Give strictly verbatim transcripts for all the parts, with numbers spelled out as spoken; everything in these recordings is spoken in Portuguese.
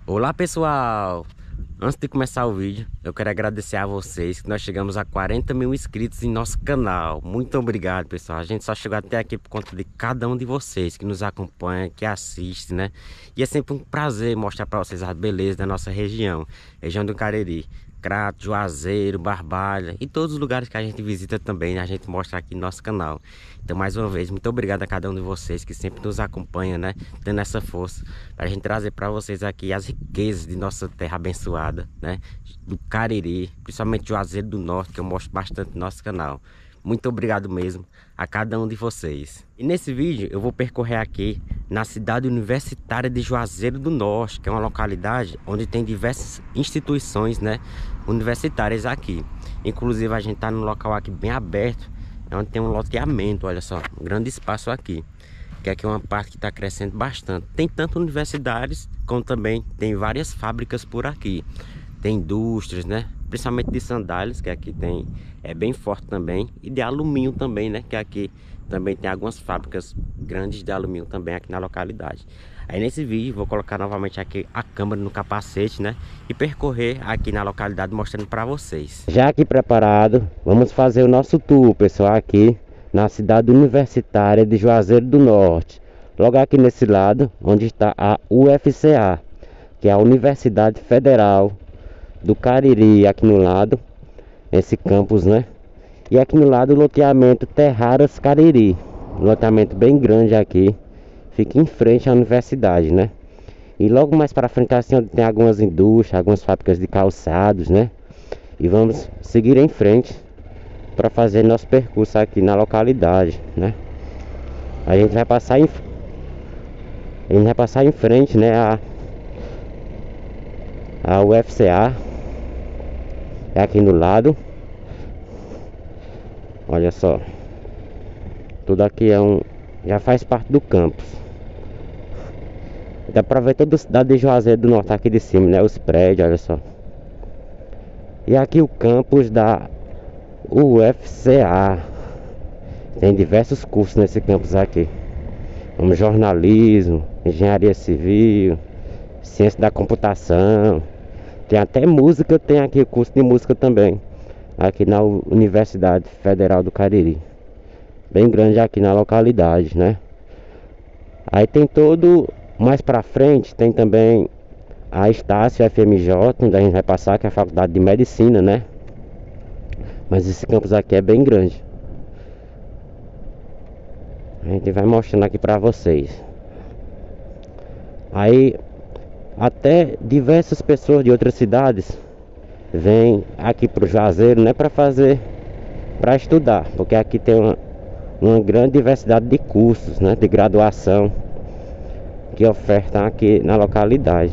Olá pessoal! Antes de começar o vídeo, eu quero agradecer a vocês que nós chegamos a quarenta mil inscritos em nosso canal. Muito obrigado, pessoal. A gente só chegou até aqui por conta de cada um de vocês que nos acompanha, que assiste, né? E é sempre um prazer mostrar para vocês a beleza da nossa região, região do Cariri. Crato, Juazeiro, Barbalha e todos os lugares que a gente visita também, né? A gente mostra aqui no nosso canal. Então, mais uma vez, muito obrigado a cada um de vocês que sempre nos acompanha, né? Dando essa força para a gente trazer para vocês aqui as riquezas de nossa terra abençoada, né? Do Cariri, principalmente Juazeiro do Norte, que eu mostro bastante no nosso canal. Muito obrigado mesmo a cada um de vocês. E nesse vídeo eu vou percorrer aqui na cidade universitária de Juazeiro do Norte, que é uma localidade onde tem diversas instituições, né, universitárias aqui. Inclusive a gente está num local aqui bem aberto, onde tem um loteamento, olha só, um grande espaço aqui. Que aqui é uma parte que está crescendo bastante. Tem tanto universidades como também tem várias fábricas por aqui. Tem indústrias, né? Principalmente de sandálias, que aqui tem, é bem forte também. E de alumínio também, né? Que aqui também tem algumas fábricas grandes de alumínio também aqui na localidade. Aí nesse vídeo vou colocar novamente aqui a câmera no capacete, né? E percorrer aqui na localidade mostrando para vocês. Já aqui preparado, vamos fazer o nosso tour, pessoal, aqui na cidade universitária de Juazeiro do Norte. Logo aqui nesse lado, onde está a U F C A, que é a Universidade Federal do Cariri, aqui no lado, esse campus, né? E aqui no lado o loteamento Terraras Cariri, um loteamento bem grande aqui, fica em frente à universidade, né? E logo mais para frente assim, onde tem algumas indústrias, algumas fábricas de calçados, né? E vamos seguir em frente para fazer nosso percurso aqui na localidade, né? A gente vai passar em a gente vai passar em frente, né, a a U F C A. É aqui no lado. Olha só. Tudo aqui é um, já faz parte do campus. Dá pra ver toda a cidade de Juazeiro do Norte aqui de cima, né? Os prédios, olha só. E aqui o campus da U F C A. Tem diversos cursos nesse campus aqui, como jornalismo, engenharia civil, ciência da computação. Tem até música, tem aqui curso de música também, aqui na Universidade Federal do Cariri. Bem grande aqui na localidade, né? Aí tem todo, mais pra frente, tem também a Estácio F M J, onde a gente vai passar, que é a Faculdade de Medicina, né? Mas esse campus aqui é bem grande. A gente vai mostrando aqui pra vocês. Aí até diversas pessoas de outras cidades vêm aqui pro Juazeiro, né, para fazer, para estudar, porque aqui tem uma, uma grande diversidade de cursos, né, de graduação que ofertam aqui na localidade.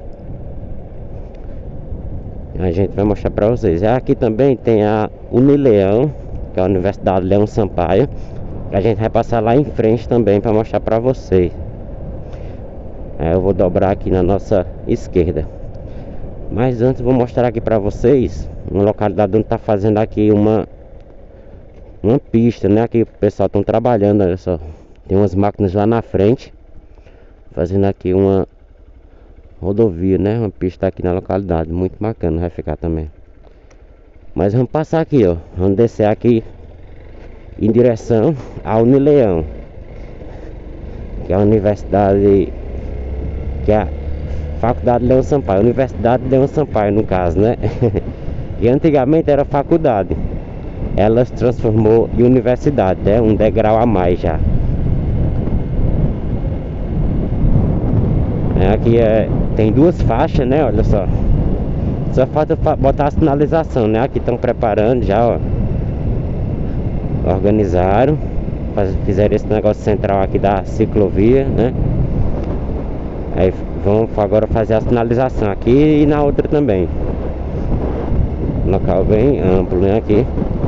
A gente vai mostrar para vocês. Aqui também tem a Unileão, que é a Universidade Leão Sampaio, que a gente vai passar lá em frente também para mostrar para vocês. Eu vou dobrar aqui na nossa esquerda. Mas antes vou mostrar aqui para vocês uma localidade onde está fazendo aqui uma uma pista, né? Aqui o pessoal estão trabalhando, olha só. Tem umas máquinas lá na frente fazendo aqui uma rodovia, né? Uma pista aqui na localidade, muito bacana vai ficar também. Mas vamos passar aqui, ó. Vamos descer aqui em direção ao Unileão, que é a universidade, que é a Faculdade Leão Sampaio, Universidade Leão Sampaio no caso, né? E antigamente era faculdade, ela se transformou em universidade, né? Um degrau a mais já. Aqui é, tem duas faixas, né? Olha só. Só falta botar a sinalização, né? Aqui estão preparando já, ó. Organizaram, fizeram esse negócio central aqui da ciclovia, né? Aí vão agora fazer a sinalização aqui e na outra também. Local bem amplo, né? Aqui.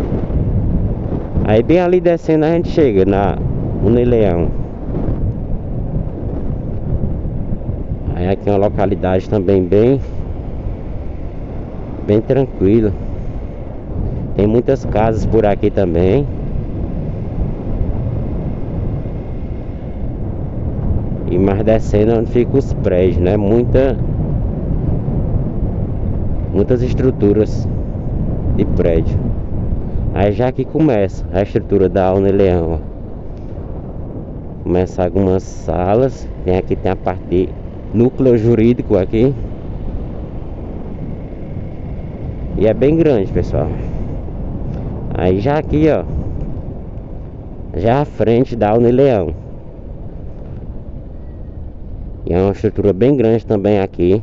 Aí bem ali descendo a gente chega na Unileão. Aí aqui é uma localidade também bem Bem tranquila. Tem muitas casas por aqui também. E mais descendo onde fica os prédios, né? Muita muitas estruturas de prédio. Aí já que começa a estrutura da Unileão, ó. Começa algumas salas. Tem aqui, tem a parte de núcleo jurídico aqui. E é bem grande, pessoal. Aí já aqui, ó, já à frente da Unileão. E é uma estrutura bem grande também aqui.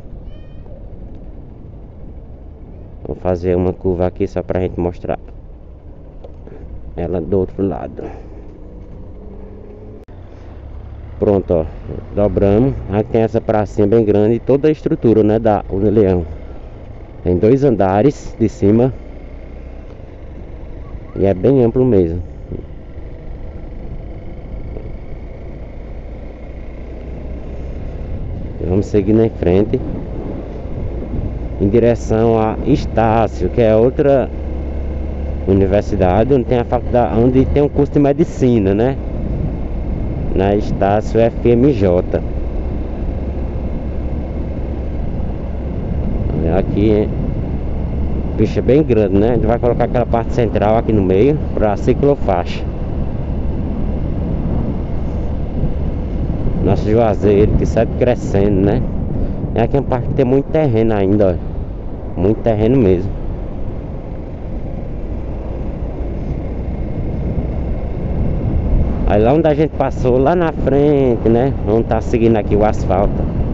Vou fazer uma curva aqui só pra gente mostrar ela do outro lado. Pronto, ó, dobramos. Aqui tem essa pracinha bem grande e toda a estrutura, né, da Unileão. Tem dois andares de cima. E é bem amplo mesmo. Vamos seguindo em frente em direção a Estácio, que é outra universidade onde tem a faculdade, onde tem um curso de medicina, né? Na Estácio F M J. Aqui pista bem grande, né? A gente vai colocar aquela parte central aqui no meio para ciclofaixa. Nosso Juazeiro que segue crescendo, né? E aqui é uma parte que tem muito terreno ainda, ó. Muito terreno mesmo. Aí lá onde a gente passou, lá na frente, né? Vamos tá seguindo aqui o asfalto.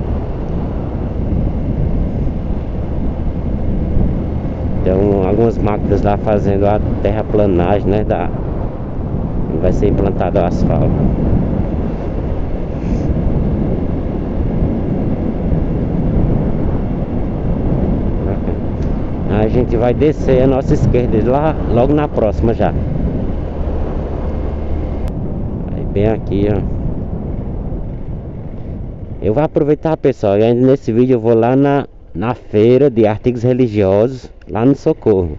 Tem algumas máquinas lá fazendo a terraplanagem, né? Da... Vai ser implantado o asfalto. A gente vai descer a nossa esquerda lá, logo na próxima já. Aí bem aqui, ó. Eu vou aproveitar, pessoal, e ainda nesse vídeo eu vou lá na, na feira de artigos religiosos, lá no Socorro.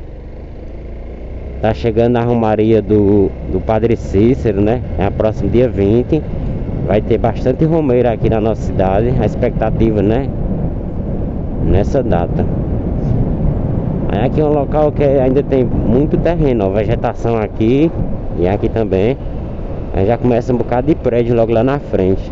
Tá chegando a romaria do, do Padre Cícero, né? É o próximo dia vinte. Vai ter bastante romeiro aqui na nossa cidade. A expectativa, né? Nessa data. Aí aqui é um local que ainda tem muito terreno, ó, vegetação aqui e aqui também. Aí já começa um bocado de prédio logo lá na frente.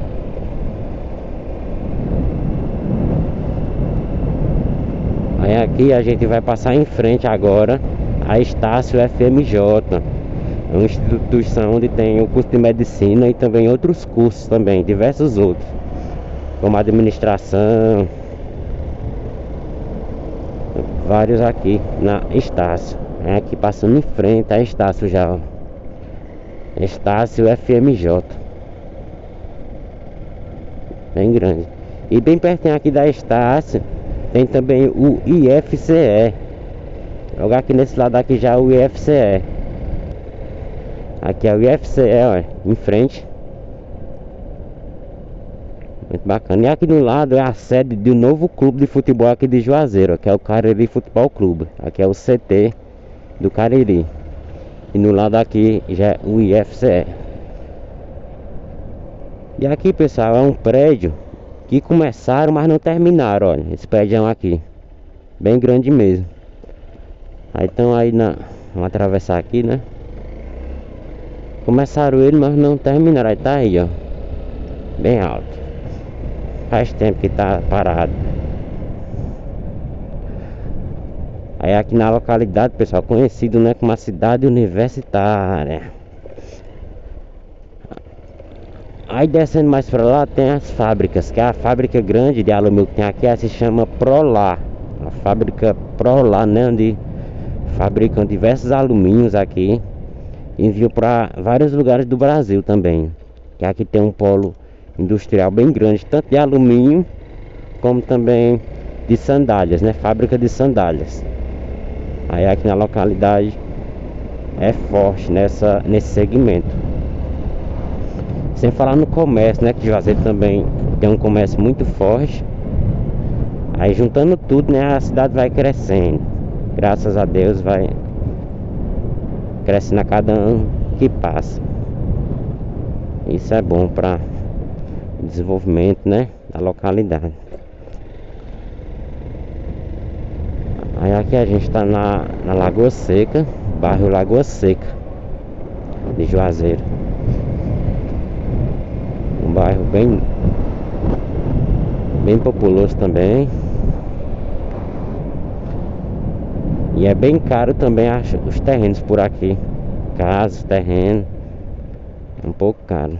Aí aqui a gente vai passar em frente agora a Estácio F M J. É uma instituição onde tem o curso de medicina e também outros cursos também, diversos outros, como administração. Vários aqui na Estácio. É aqui passando em frente a Estácio já, ó. Estácio F M J. Bem grande. E bem pertinho aqui da Estácio tem também o I F C E. Logo aqui nesse lado aqui já o I F C E. Aqui é o I F C E, ó, em frente. Muito bacana. E aqui do lado é a sede do novo clube de futebol aqui de Juazeiro, que é o Cariri Futebol Clube. Aqui é o C T do Cariri. E no lado aqui já é o I F C E. E aqui, pessoal, é um prédio que começaram, mas não terminaram, olha. Esse prédio aqui, bem grande mesmo. Aí estão aí na... Vamos atravessar aqui, né? Começaram ele, mas não terminaram. Aí tá aí, ó, bem alto. Faz tempo que tá parado. Aí aqui na localidade, pessoal, conhecido, né, como uma cidade universitária. Aí descendo mais pra lá tem as fábricas, que é a fábrica grande de alumínio que tem aqui, ela se chama Prolar. A fábrica Prolar, né, onde fabricam diversos alumínios aqui. Enviam para vários lugares do Brasil também. Que aqui tem um polo industrial bem grande, tanto de alumínio como também de sandálias, né? Fábrica de sandálias. Aí aqui na localidade é forte nessa, nesse segmento. Sem falar no comércio, né? Que Juazeiro também tem um comércio muito forte. Aí juntando tudo, né? A cidade vai crescendo. Graças a Deus vai crescendo a cada ano que passa. Isso é bom para desenvolvimento, né, da localidade. Aí aqui a gente tá na, na Lagoa Seca, bairro Lagoa Seca de Juazeiro. Um bairro bem bem populoso também. E é bem caro também os terrenos por aqui. Casas, terreno, é um pouco caro.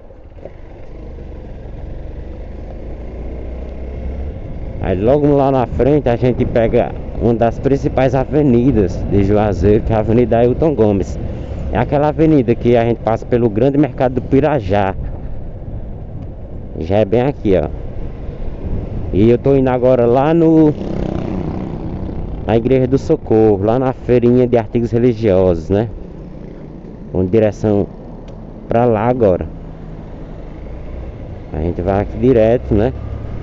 Aí logo lá na frente a gente pega uma das principais avenidas de Juazeiro, que é a Avenida Ailton Gomes. É aquela avenida que a gente passa pelo grande mercado do Pirajá. Já é bem aqui, ó. E eu tô indo agora lá no na Igreja do Socorro, lá na feirinha de artigos religiosos, né? Com direção pra lá agora. A gente vai aqui direto, né?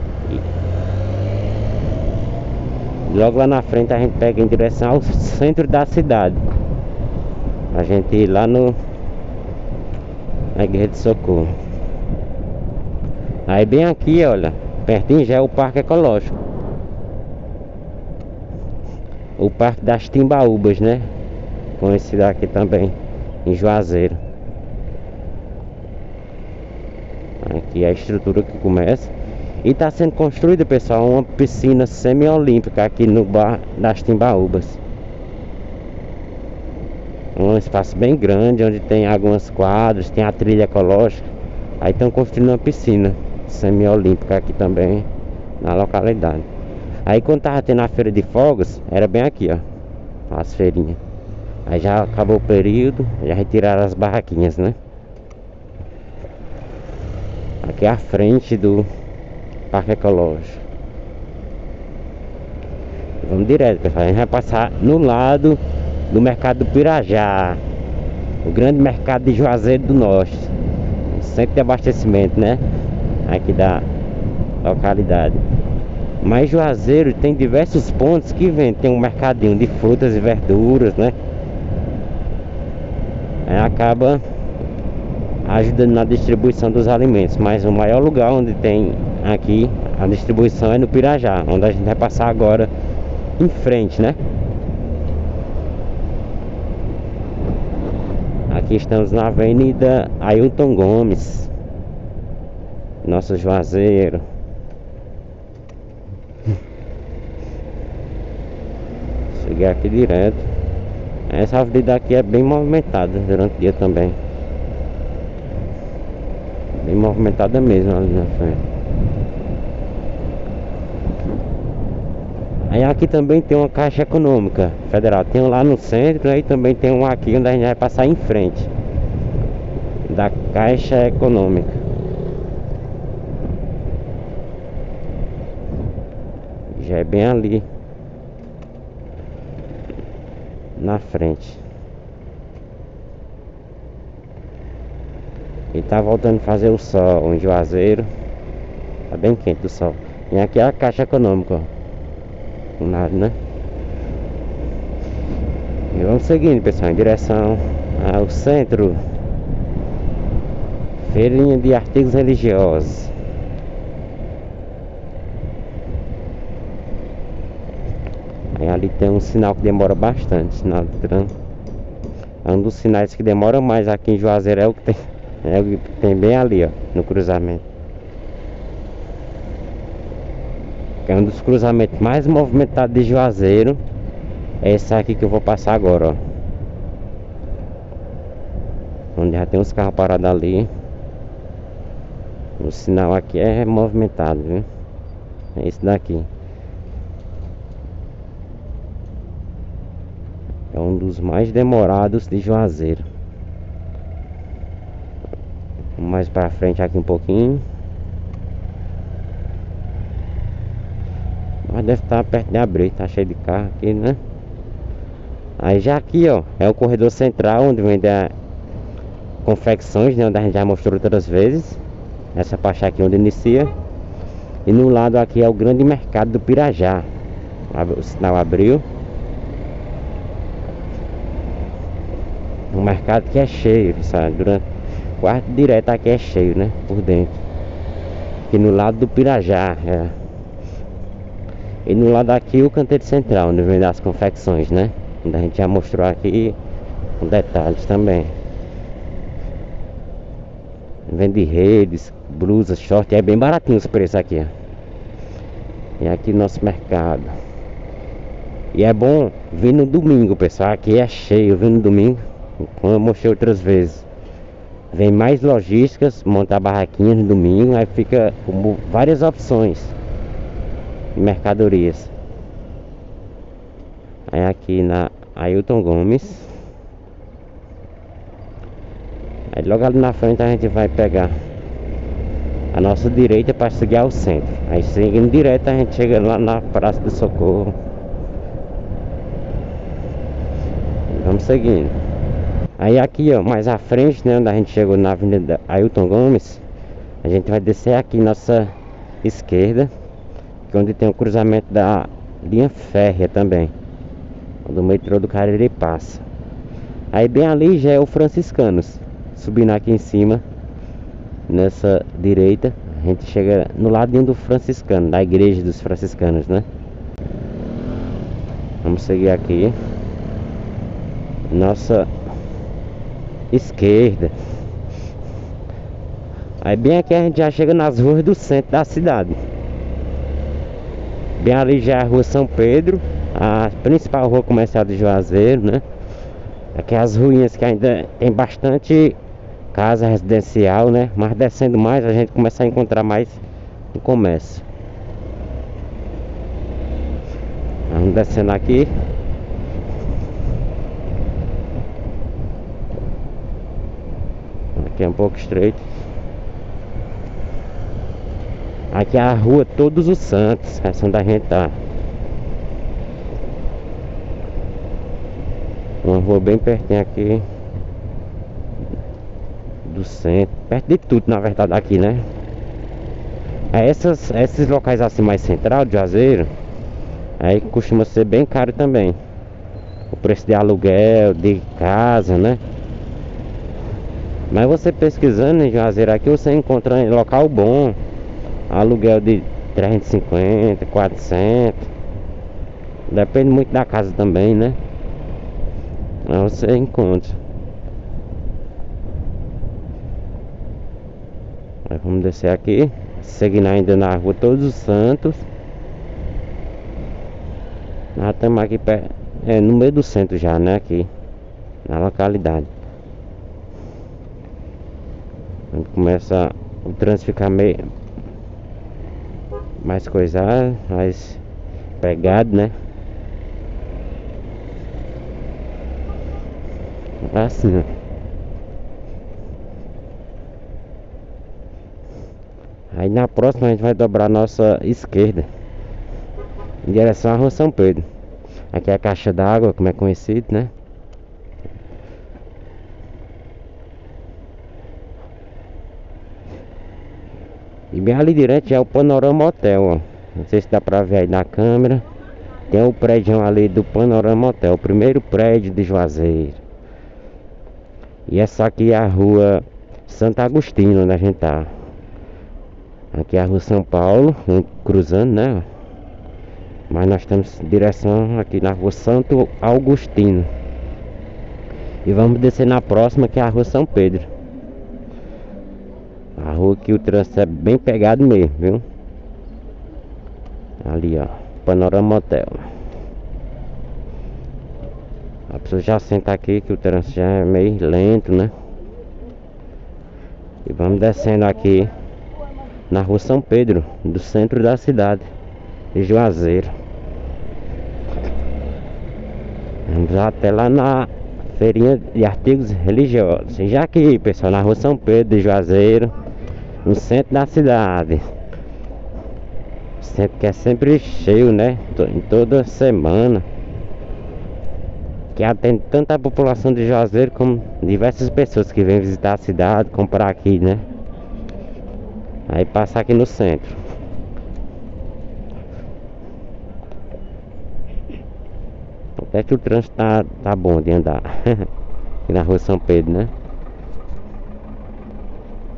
E logo lá na frente a gente pega em direção ao centro da cidade. A gente ir lá no na Igreja do Socorro. Aí bem aqui, olha, pertinho já é o Parque Ecológico. O Parque das Timbaúbas, né? Conhecido aqui também em Juazeiro. Aqui é a estrutura que começa. E está sendo construída, pessoal, uma piscina semi-olímpica aqui no Bar das Timbaúbas. Um espaço bem grande, onde tem algumas quadras, tem a trilha ecológica. Aí estão construindo uma piscina semi-olímpica aqui também na localidade. Aí quando tava tendo a feira de fogos, era bem aqui, ó, as feirinhas. Aí já acabou o período, já retiraram as barraquinhas, né? Aqui é a frente do Parque Ecológico. Vamos direto, pessoal. A gente vai passar no lado do mercado do Pirajá, o grande mercado de Juazeiro do Norte, centro de abastecimento, né? Aqui da localidade. Mas Juazeiro tem diversos pontos que vem. Tem um mercadinho de frutas e verduras, né? Aí acaba ajudando na distribuição dos alimentos. Mas o maior lugar onde tem aqui a distribuição é no Pirajá, onde a gente vai passar agora em frente, né? Aqui estamos na Avenida Ailton Gomes, nosso Juazeiro. Cheguei aqui direto. Essa avenida aqui é bem movimentada durante o dia também. Bem movimentada mesmo ali na frente. Aí aqui também tem uma Caixa Econômica Federal. Tem um lá no centro, aí também tem um aqui onde a gente vai passar em frente da Caixa Econômica. Já é bem ali na frente. E tá voltando a fazer o sol em Juazeiro. Tá bem quente o sol. E aqui é a Caixa Econômica, ó. Nada, né? E vamos seguindo, pessoal, em direção ao centro. Feirinha de artigos religiosos. Aí ali tem um sinal que demora bastante, sinal de trânsito. É um dos sinais que demora mais aqui em Juazeiro, é o que tem, é o que tem bem ali, ó, no cruzamento. É um dos cruzamentos mais movimentados de Juazeiro. É esse aqui que eu vou passar agora, ó. Onde já tem uns carros parados ali. O sinal aqui é movimentado, viu? É esse daqui. É um dos mais demorados de Juazeiro. Mais pra frente aqui um pouquinho. Mas deve estar perto de abrir, tá cheio de carro aqui, né? Aí já aqui, ó, é o corredor central, onde vende a confecções, né? Onde a gente já mostrou outras vezes. Essa parte aqui onde inicia. E no lado aqui é o grande mercado do Pirajá. O sinal abriu. Um mercado que é cheio, sabe? Durante o quarto direto aqui é cheio, né? Por dentro. Aqui no lado do Pirajá, é. E no lado aqui o canteiro central, onde vem das confecções, né? Onde a gente já mostrou aqui com detalhes também. Vende redes, blusas, short, é bem baratinho os preços aqui, ó. E aqui nosso mercado. E é bom vir no domingo, pessoal. Aqui é cheio, vir no domingo, como eu mostrei outras vezes. Vem mais logísticas, montar barraquinhas no domingo. Aí fica com várias opções de mercadorias. Aí aqui na Ailton Gomes. Aí logo ali na frente a gente vai pegar a nossa direita para seguir ao centro. Aí seguindo direto a gente chega lá na Praça do Socorro. Vamos seguindo. Aí aqui, ó, mais à frente, né, onde a gente chegou na Avenida Ailton Gomes, a gente vai descer aqui nossa esquerda, que é onde tem o cruzamento da linha férrea também, onde o metrô do Cariri passa. Aí bem ali já é o Franciscanos. Subindo aqui em cima, nessa direita, a gente chega no ladinho do franciscano, da igreja dos franciscanos, né? Vamos seguir aqui. Nossa esquerda. Aí bem aqui a gente já chega nas ruas do centro da cidade. Bem ali já é a rua São Pedro, a principal rua comercial de Juazeiro, né? Aqui as ruínas que ainda tem bastante casa residencial, né? Mas descendo mais a gente começa a encontrar mais o comércio. Vamos descendo aqui. Aqui é um pouco estreito. Aqui é a rua Todos os Santos, essa onde a gente tá. Uma rua bem pertinho aqui do centro, perto de tudo na verdade aqui, né? Essas, esses locais assim mais central de Juazeiro, aí costuma ser bem caro também. O preço de aluguel, de casa, né? Mas você pesquisando em Juazeiro aqui, você encontra em local bom, aluguel de trezentos e cinquenta, quatrocentos. Depende muito da casa também, né? Aí você encontra. Aí vamos descer aqui, seguindo ainda na rua Todos os Santos. Nós estamos aqui perto, é, no meio do centro já, né? Aqui na localidade. A gente começa o trânsito ficar meio mais coisado, mais pegado, né? Assim, ó. Aí na próxima a gente vai dobrar a nossa esquerda em direção à rua São Pedro. Aqui é a caixa d'água, como é conhecido, né? E bem ali direto é o Panorama Hotel, ó. Não sei se dá pra ver aí na câmera. Tem o prédio ali do Panorama Hotel, o primeiro prédio de Juazeiro. E essa aqui é a rua Santo Agostinho, onde a gente tá. Aqui é a rua São Paulo, cruzando, né? Mas nós estamos em direção aqui na rua Santo Agostinho. E vamos descer na próxima, que é a rua São Pedro. A rua que o trânsito é bem pegado mesmo, viu? Ali, ó, Panorama Hotel. A pessoa já senta aqui que o trânsito já é meio lento, né? E vamos descendo aqui na rua São Pedro, do centro da cidade de Juazeiro. Vamos até lá na feirinha de artigos religiosos. E já aqui, pessoal, na rua São Pedro de Juazeiro, no centro da cidade. Centro que é sempre cheio, né? Em toda semana. Que atende tanto a população de Juazeiro como diversas pessoas que vêm visitar a cidade, comprar aqui, né? Aí passa aqui no centro. Até que o trânsito tá, tá bom de andar. Aqui na rua São Pedro, né?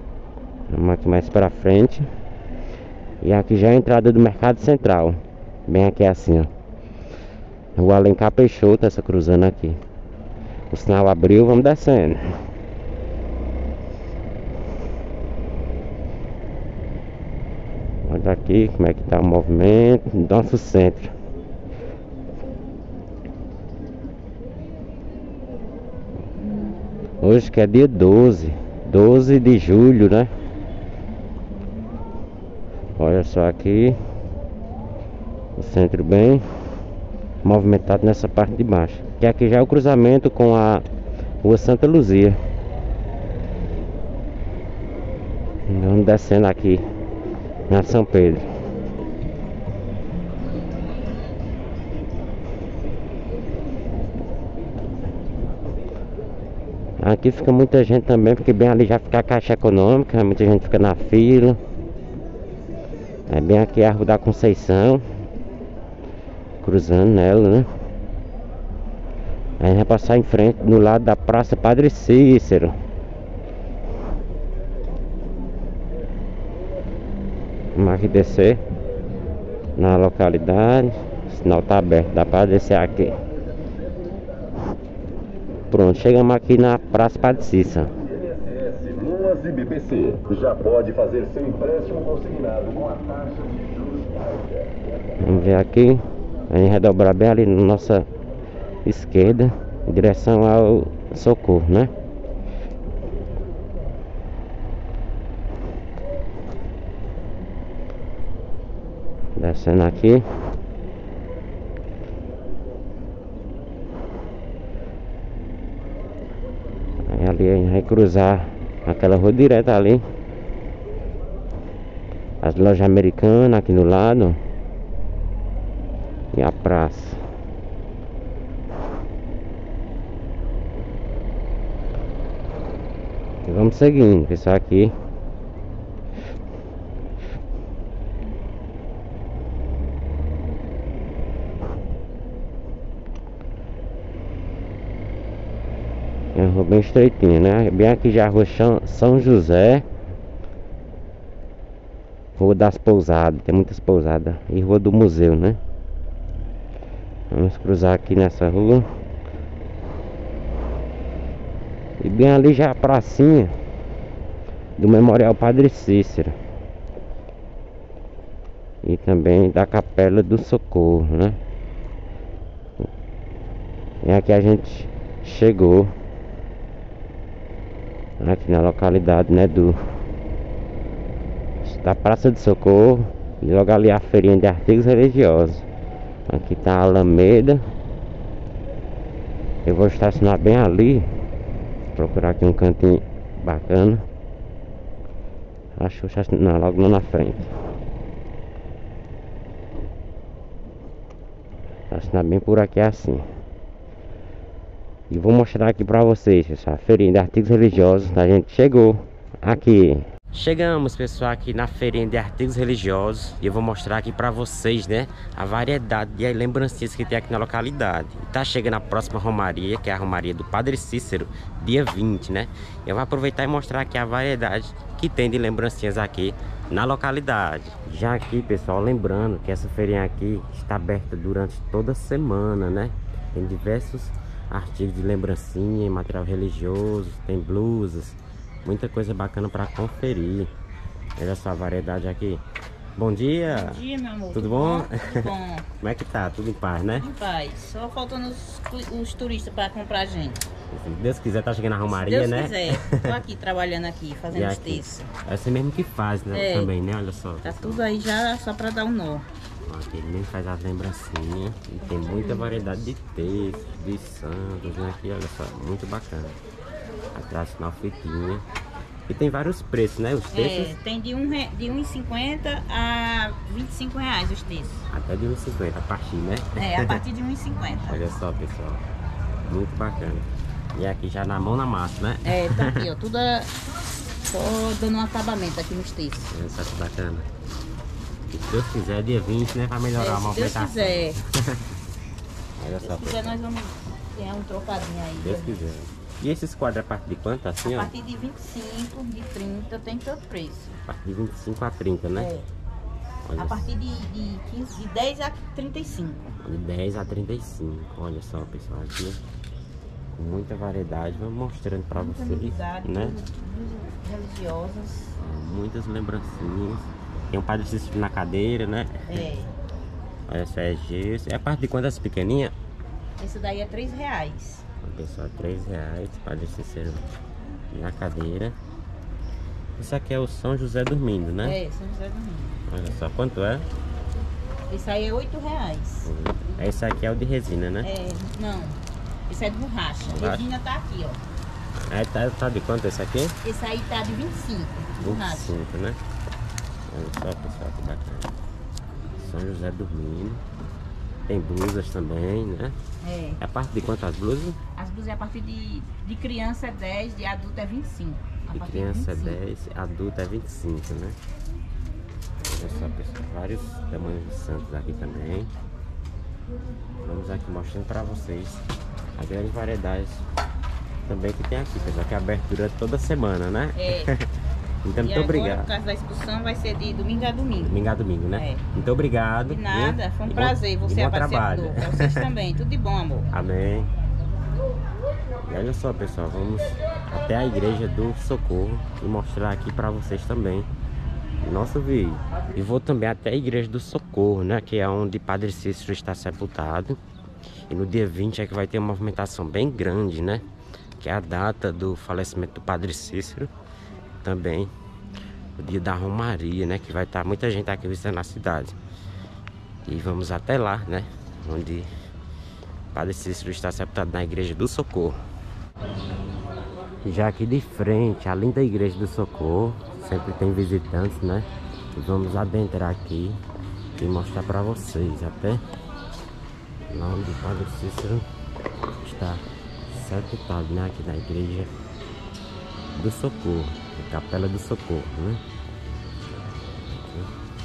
Vamos aqui mais pra frente. E aqui já é a entrada do Mercado Central. Bem aqui assim, ó. O Alencar Peixoto, essa cruzando aqui. O sinal abriu, vamos descendo. Olha aqui como é que tá o movimento do nosso centro. Hoje que é dia doze, doze de julho, né? Olha só aqui. O centro bem movimentado nessa parte de baixo. Que aqui já é o cruzamento com a Rua Santa Luzia. Vamos descendo aqui na São Pedro. Aqui fica muita gente também, porque bem ali já fica a Caixa Econômica. Muita gente fica na fila. É bem aqui a Rua da Conceição, cruzando nela, né? Aí vai passar em frente no lado da Praça Padre Cícero. Vamos aqui descer na localidade. O sinal tá aberto, dá pra descer aqui. Pronto, chegamos aqui na Praça Padre Cícero. Luas e B P C já pode fazer seu empréstimo consignado com a taxa de juros baixa. Vamos ver aqui. A gente vai dobrar bem ali na nossa esquerda, em direção ao Socorro, né? Descendo aqui. Aí ali a gente vai cruzar aquela rua direta ali. As lojas americanas aqui no lado. E a praça. E vamos seguindo, pessoal, aqui. É uma rua bem estreitinha, né? Bem aqui já a rua São José. Rua das Pousadas, tem muitas pousadas. E rua do museu, né? Vamos cruzar aqui nessa rua. E bem ali já a pracinha do Memorial Padre Cícero. E também da Capela do Socorro, né? E aqui a gente chegou. Aqui na localidade, né, do da Praça do Socorro. E logo ali a feirinha de artigos religiosos. Aqui tá a Alameda. Eu vou estacionar bem ali. Procurar aqui um cantinho bacana. Acho que vou estacionar logo lá na frente. Estacionar bem por aqui assim. E vou mostrar aqui pra vocês, pessoal, a feirinha de artigos religiosos. A gente chegou aqui. Chegamos, pessoal, aqui na feirinha de artigos religiosos. E eu vou mostrar aqui pra vocês, né, a variedade de lembrancinhas que tem aqui na localidade. E tá chegando a próxima romaria, que é a romaria do Padre Cícero, dia vinte, né? Eu vou aproveitar e mostrar aqui a variedade que tem de lembrancinhas aqui na localidade. Já aqui, pessoal, lembrando que essa feirinha aqui está aberta durante toda a semana, né? Tem diversos artigos de lembrancinha, material religioso, tem blusas, muita coisa bacana para conferir. Olha só a variedade aqui. Bom dia! Bom dia, meu amor. Tudo bom? Tudo bom. Como é que tá? Tudo em paz, né? Em paz. Só faltando os, os turistas para comprar a gente. Se Deus quiser, tá chegando a romaria, Deus né? quiser. Tô aqui trabalhando aqui, fazendo os aqui, textos. é você mesmo que faz, né? É. Também, né? Olha só. Tá tudo aí já só para dar um nó. Ó, aqui ele mesmo faz as lembrancinhas. E tem muita variedade de textos, de santos, né? Aqui, olha só, muito bacana. A tradicional fitinha. E tem vários preços, né? Os textos. É, tem de um re- de um e cinquenta a vinte e cinco reais os textos. Até de um e cinquenta a partir, né? É, a partir de um e cinquenta. Olha só, pessoal. Muito bacana. E aqui já na mão na massa, né? É, tá aqui, ó. Tudo a- só dando um acabamento aqui nos textos. Olha só que bacana. E se Deus quiser, dia vinte, né? Vai melhorar É, a se Deus movimentação. quiser. Olha Se só, Deus quiser, pessoal. nós vamos ganhar um trocadinho aí. Deus quiser. E esses quadros a partir de quanto, assim, A ó? partir de vinte e cinco, de trinta, tem todo preço. A partir de vinte e cinco a trinta, né? É. Olha A partir de, de, quinze, de dez a trinta e cinco. De dez a trinta e cinco. Olha só, pessoal, aqui com muita variedade. Vamos mostrando pra Muita vocês, novidade, né? blusas religiosas. Muitas lembrancinhas. Tem um Padre Cícero na cadeira, né? É. Olha só, é gesso. É a parte de quantas pequenininhas? Esse daí é três reais. Olha, pessoal, três reais. Padre Cícero na cadeira. Isso aqui é o São José dormindo, né? É, São José do Rio. Olha só, quanto é? Esse aí é oito reais. Esse aqui é o de resina, né? É, não. Esse é de borracha. Borracha. Resina tá aqui, ó. Aí tá, tá de quanto esse aqui? Esse aí tá de vinte e cinco. vinte e Borracha. cinco, né? Olha só, pessoal, que bacana. São José dormindo. Tem blusas também, né? É. É a parte de quantas blusas? As blusas é a partir de, de criança é dez, de adulto é vinte e cinco. A De partir criança é vinte e cinco. dez, adulto é vinte e cinco, né? Olha só, pessoal, vários tamanhos de santos aqui também. Vamos aqui mostrando pra vocês a grande variedade também que tem aqui, pessoal, que é abertura toda semana, né? É. Então, E muito agora, obrigado. por causa da expulsão, vai ser de domingo a domingo. Domingo a domingo, né? É. Muito obrigado. De nada, viu? foi um E bom- prazer e você bom aparecer trabalho. aqui. Pra vocês também, tudo de bom, amor. Amém. E olha só, pessoal, vamos até a igreja do Socorro e mostrar aqui pra vocês também o nosso vídeo. E vou também até a igreja do Socorro, né, que é onde Padre Cícero está sepultado. E no dia vinte é que vai ter uma movimentação bem grande, né, que é a data do falecimento do Padre Cícero. Também o dia da Romaria, né, que vai estar muita gente aqui visitando a cidade. E vamos até lá, né, onde Padre Cícero está sepultado na igreja do Socorro. Já aqui de frente, além da igreja do Socorro, sempre tem visitantes, né? E vamos adentrar aqui e mostrar para vocês até lá onde o Padre Cícero está sepultado, né? Aqui na igreja do Socorro, a Capela do Socorro, né? Aqui.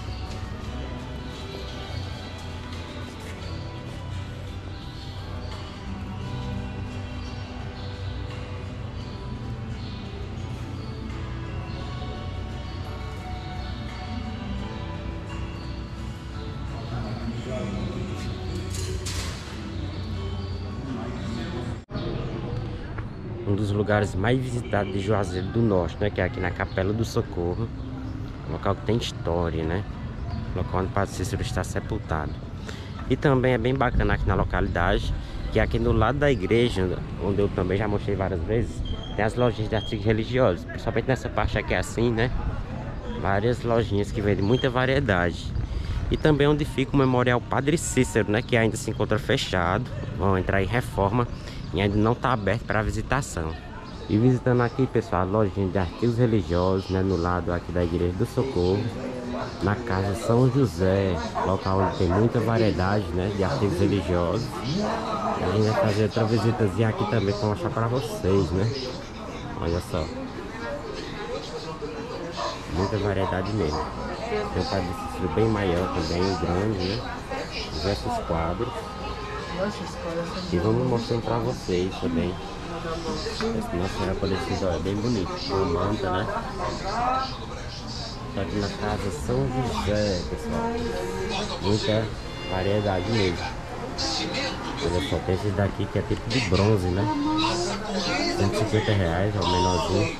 Um dos lugares mais visitados de Juazeiro do Norte, né? Que é aqui na Capela do Socorro. Um local que tem história, né? Um local onde o Padre Cícero está sepultado. E também é bem bacana aqui na localidade, que aqui no lado da igreja, onde eu também já mostrei várias vezes, tem as lojinhas de artigos religiosos. Principalmente nessa parte aqui é assim, né? Várias lojinhas que vendem muita variedade. E também onde fica o Memorial Padre Cícero, né? Que ainda se encontra fechado. Vão entrar em reforma e ainda não está aberto para visitação. E visitando aqui, pessoal, a lojinha de artigos religiosos, né? No lado aqui da igreja do Socorro, na casa São José, local onde tem muita variedade, né? De artigos religiosos. E a gente vai fazer outra visitazinha aqui também para mostrar para vocês, né? Olha só. Muita variedade mesmo. Tem um Padre Cícero bem maior também, grande, né? Diversos quadros. E vamos mostrando pra vocês também. Esse Nossa Senhora Aparecida é bem bonito, com manta, né? Tá aqui na casa São José, pessoal. Muita variedade mesmo. Olha só, tem esse daqui que é tipo de bronze, né? cento e cinquenta reais, é o menorzinho.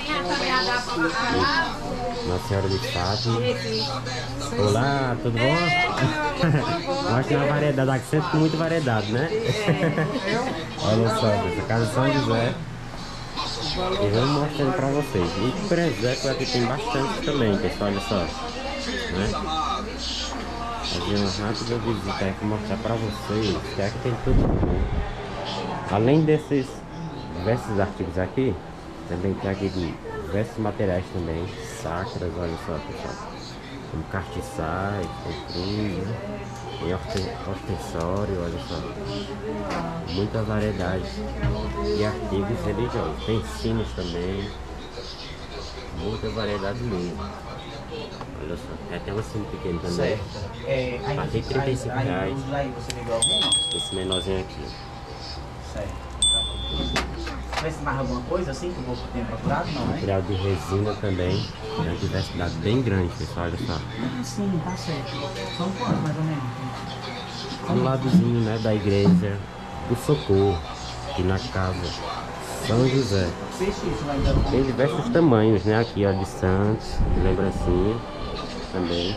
Nossa Senhora de Fátima. Olá, tudo bom? Mostra uma variedade aqui, sempre com muita variedade, né? Olha só, essa casa São José. E vamos mostrando pra vocês. E presépio aqui tem bastante também, pessoal, olha só. Né? Fazer uma rápida visita aqui, mostrar pra vocês que aqui tem tudo. Além desses diversos artigos aqui, também tem aqui diversos materiais também, sacras, olha só, pessoal. Como castiçais, tem cruz, né? Tem ostensório, olha só. Muita variedade de artigos religiosos. Tem sinos também. Muita variedade mesmo. Olha só, é, tem um sino pequeno também. É, A partir de trinta e cinco aí, reais. aí você ligou algum? Esse menorzinho aqui. Certo. Vê se mais alguma coisa assim que eu vou ter procurado, não, né? Material de resina também. Tem uma diversidade bem grande, pessoal, olha só. Ah, sim, tá certo. São quantos, mais ou menos? Do ladozinho, né, da igreja do Socorro, aqui na casa São José. Peixe isso vai dar Tem diversos tamanhos, né, aqui ó, de Santos, de lembrancinha também.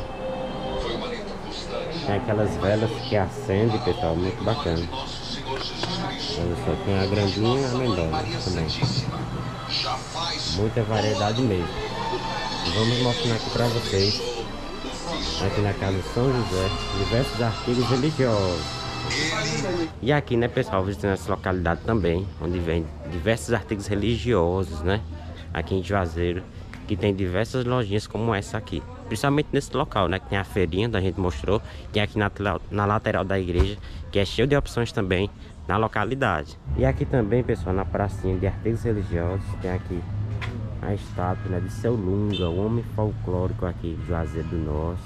Tem aquelas velas que acendem, pessoal, muito bacana. Olha só, tem a grandinha e a menor também. Muita variedade mesmo. E vamos mostrar aqui pra vocês, aqui na casa São José, diversos artigos religiosos. E aqui, né, pessoal, visitando essa localidade também, onde vem diversos artigos religiosos, né, aqui em Juazeiro, que tem diversas lojinhas como essa aqui, principalmente nesse local, né, que tem a feirinha, da gente mostrou, que é aqui na, na lateral da igreja, que é cheio de opções também na localidade. E aqui também, pessoal, na pracinha de artigos religiosos, tem aqui a estátua, né, de Seu Lunga, o homem folclórico aqui de Juazeiro do Norte.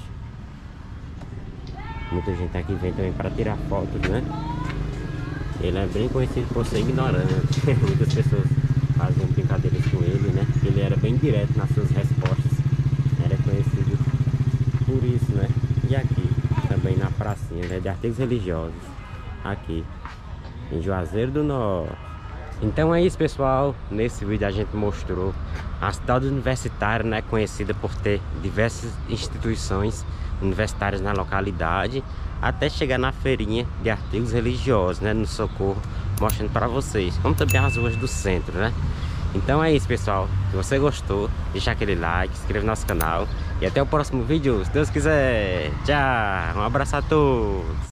Muita gente aqui vem também para tirar fotos, né? Ele é bem conhecido por ser ignorante. Muitas pessoas faziam brincadeiras com ele, né? Ele era bem direto nas suas respostas. Era conhecido por isso, né? E aqui, também na pracinha, né, de artigos religiosos, aqui em Juazeiro do Norte. Então é isso, pessoal. Nesse vídeo a gente mostrou a cidade universitária, né, conhecida por ter diversas instituições universitárias na localidade, até chegar na feirinha de artigos religiosos, né, no Socorro, mostrando para vocês, como também as ruas do centro, né? Então é isso, pessoal. Se você gostou, deixa aquele like, se inscreve no nosso canal e até o próximo vídeo, se Deus quiser. Tchau, um abraço a todos.